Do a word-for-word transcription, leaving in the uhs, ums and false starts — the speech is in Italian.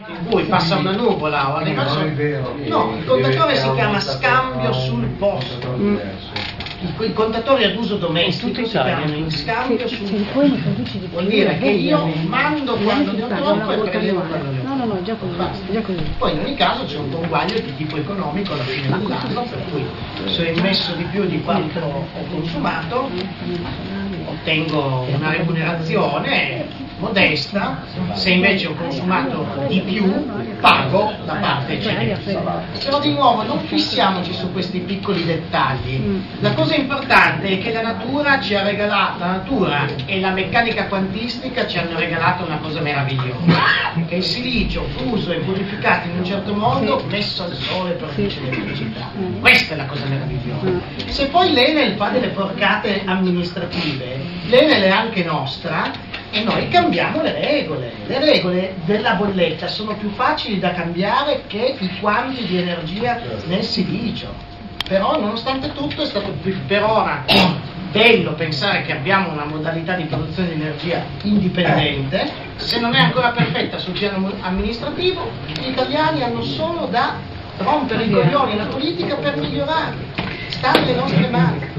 momento in cui passa una nuvola o arriva il sole, no, il contatore si chiama scambio sul posto. Mm. I, i contatori ad uso domestico si chiamano in scambio sul posto. Vuol dire che io mando quando ne ho troppo e prelevo quando ne ho troppo. No, no, no, già così, già così. Poi in ogni caso c'è un conguaglio di tipo economico alla fine dell'anno, per cui se ho immesso di più di quanto ho consumato ottengo una remunerazione modesta, se invece ho consumato di più pago la parte eccedente. Però di nuovo non fissiamoci su questi piccoli dettagli. La cosa importante è che la natura ci ha regalato, la natura e la meccanica quantistica ci hanno regalato una cosa meravigliosa, che il silicio fuso e purificato in un certo modo messo al sole produce l'elettricità. Questa è la cosa meravigliosa. Se poi l'Enel fa delle porcate amministrative, l'Enel è anche nostra, e noi cambiamo le regole. Le regole della bolletta sono più facili da cambiare che i quanti di energia nel silicio. Però nonostante tutto è stato per ora bello pensare che abbiamo una modalità di produzione di energia indipendente. Se non è ancora perfetta sul piano amministrativo, gli italiani hanno solo da rompere i coglioni alla politica per migliorare. Sta nelle nostre mani.